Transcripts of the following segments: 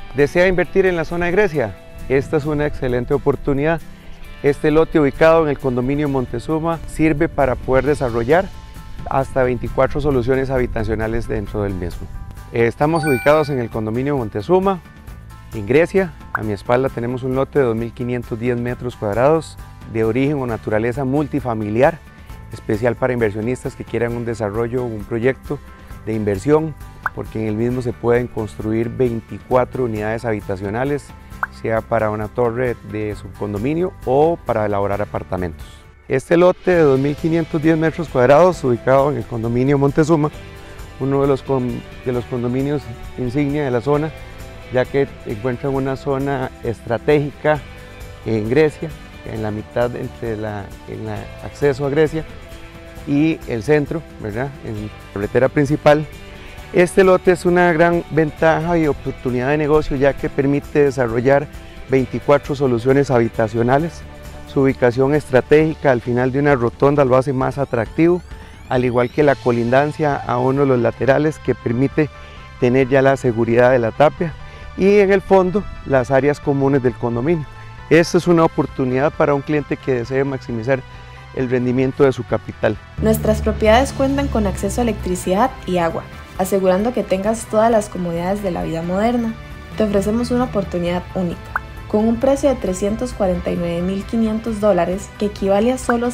¿Desea invertir en la zona de Grecia? Esta es una excelente oportunidad. Este lote ubicado en el condominio Montezuma sirve para poder desarrollar hasta 24 soluciones habitacionales dentro del mismo. Estamos ubicados en el condominio Montezuma, en Grecia. A mi espalda tenemos un lote de 2.510 metros cuadrados de origen o naturaleza multifamiliar, especial para inversionistas que quieran un desarrollo o un proyecto de inversión, porque en el mismo se pueden construir 24 unidades habitacionales, sea para una torre de subcondominio o para elaborar apartamentos. Este lote de 2.510 metros cuadrados, ubicado en el condominio Montezuma, uno de los condominios insignia de la zona, ya que encuentra una zona estratégica en Grecia, en la mitad entre el acceso a Grecia y el centro, ¿verdad? En la carretera principal. Este lote es una gran ventaja y oportunidad de negocio, ya que permite desarrollar 24 soluciones habitacionales. Su ubicación estratégica al final de una rotonda lo hace más atractivo, al igual que la colindancia a uno de los laterales, que permite tener ya la seguridad de la tapia, y en el fondo las áreas comunes del condominio. Esta es una oportunidad para un cliente que desee maximizar el rendimiento de su capital. Nuestras propiedades cuentan con acceso a electricidad y agua, asegurando que tengas todas las comodidades de la vida moderna. Te ofrecemos una oportunidad única. Con un precio de $349.500, que equivale a solo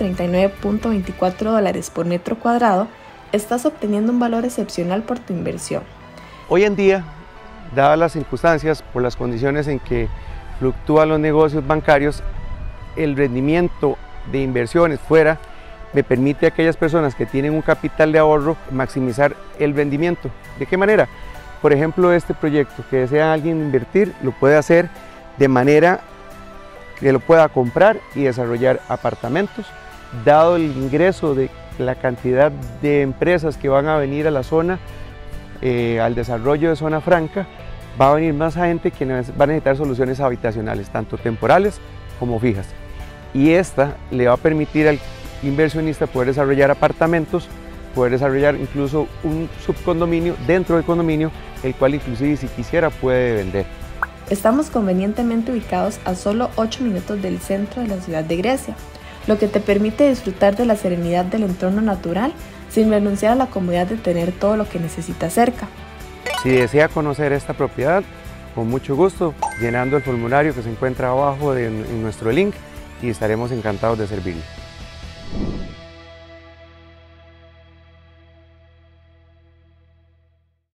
$139.24 por metro cuadrado, estás obteniendo un valor excepcional por tu inversión. Hoy en día, dadas las circunstancias, por las condiciones en que fluctúan los negocios bancarios, el rendimiento de inversiones fuera me permite a aquellas personas que tienen un capital de ahorro maximizar el rendimiento. ¿De qué manera? Por ejemplo, este proyecto que desea alguien invertir, lo puede hacer de manera que lo pueda comprar y desarrollar apartamentos, dado el ingreso de la cantidad de empresas que van a venir a la zona, al desarrollo de zona franca, va a venir más gente que va a necesitar soluciones habitacionales, tanto temporales como fijas. Y esta le va a permitir al inversionista poder desarrollar apartamentos, poder desarrollar incluso un subcondominio dentro del condominio, el cual inclusive si quisiera puede vender. Estamos convenientemente ubicados a solo 8 minutos del centro de la ciudad de Grecia, lo que te permite disfrutar de la serenidad del entorno natural sin renunciar a la comodidad de tener todo lo que necesitas cerca. Si desea conocer esta propiedad, con mucho gusto, llenando el formulario que se encuentra abajo en nuestro link, y estaremos encantados de servirle.